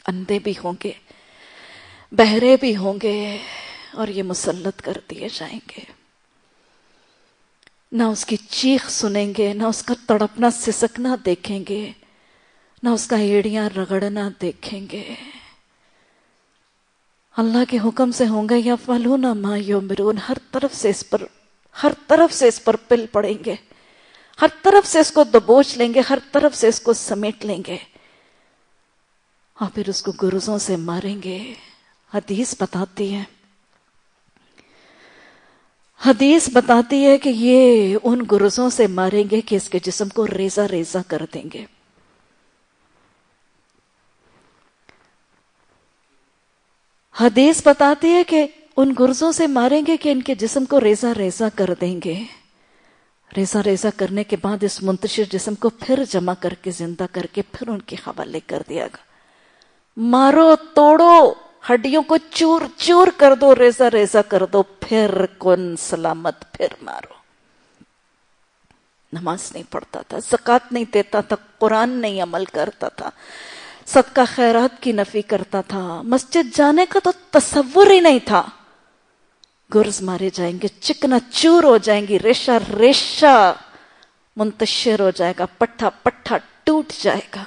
اندھے بھی ہوں گے، بہرے بھی ہوں گے، اور یہ مسلط کر دیے جائیں گے۔ نہ اس کی چیخ سنیں گے، نہ اس کا تڑپنا سسکنا دیکھیں گے، نہ اس کا ایڑیاں رگڑنا دیکھیں گے۔ اللہ کے حکم سے ہوں گے یفعلون ما یؤمرون، ہر طرف سے اس پر پل پڑیں گے، ہر طرف سے اس کو دبوچ لیں گے، ہر طرف سے اس کو سمیٹ لیں گے، اور پھر اس کو گرزوں سے ماریں گے۔ حدیث بتاتی ہے کہ یہ ان گرزوں سے ماریں گے کہ اس کے جسم کو ریزہ ریزہ کر دیں گے۔ حدیث بتاتی ہے کہ ان گرزوں سے ماریں گے کہ ان کے جسم کو ریزہ ریزہ کر دیں گے۔ ریزہ ریزہ کرنے کے بعد اس منتشر جسم کو پھر جمع کر کے زندہ کر کے پھر ان کے حوالے کر دیا گا۔ مارو، توڑو، ہڈیوں کو چور چور کر دو، ریزہ ریزہ کر دو، پھر کن سلامت، پھر مارو۔ نماز نہیں پڑھتا تھا، زکوٰۃ نہیں دیتا تھا، قرآن نہیں عمل کرتا تھا، صدقہ خیرات کی نفی کرتا تھا، مسجد جانے کا تو تصور ہی نہیں تھا۔ گرز مارے جائیں گے، چکنا چور ہو جائیں گی، ریشہ ریشہ منتشر ہو جائے گا، پٹھا پٹھا ٹوٹ جائے گا۔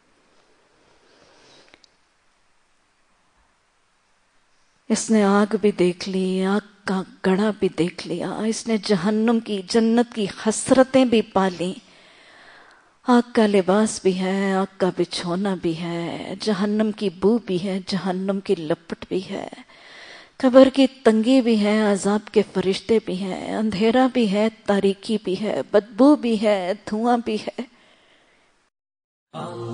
اس نے آگ بھی دیکھ لی، آگ کا گڑھا بھی دیکھ لیا، اس نے جہنم کی، جنت کی حسرتیں بھی پا لیں۔ آگ کا لباس بھی ہے، آگ کا بچھونا بھی ہے، جہنم کی بو بھی ہے، جہنم کی لپٹ بھی ہے، قبر کی تنگی بھی ہے، عذاب کے فرشتے بھی ہیں، اندھیرا بھی ہے، تاریکی بھی ہے، بدبو بھی ہے، دھواں بھی ہے۔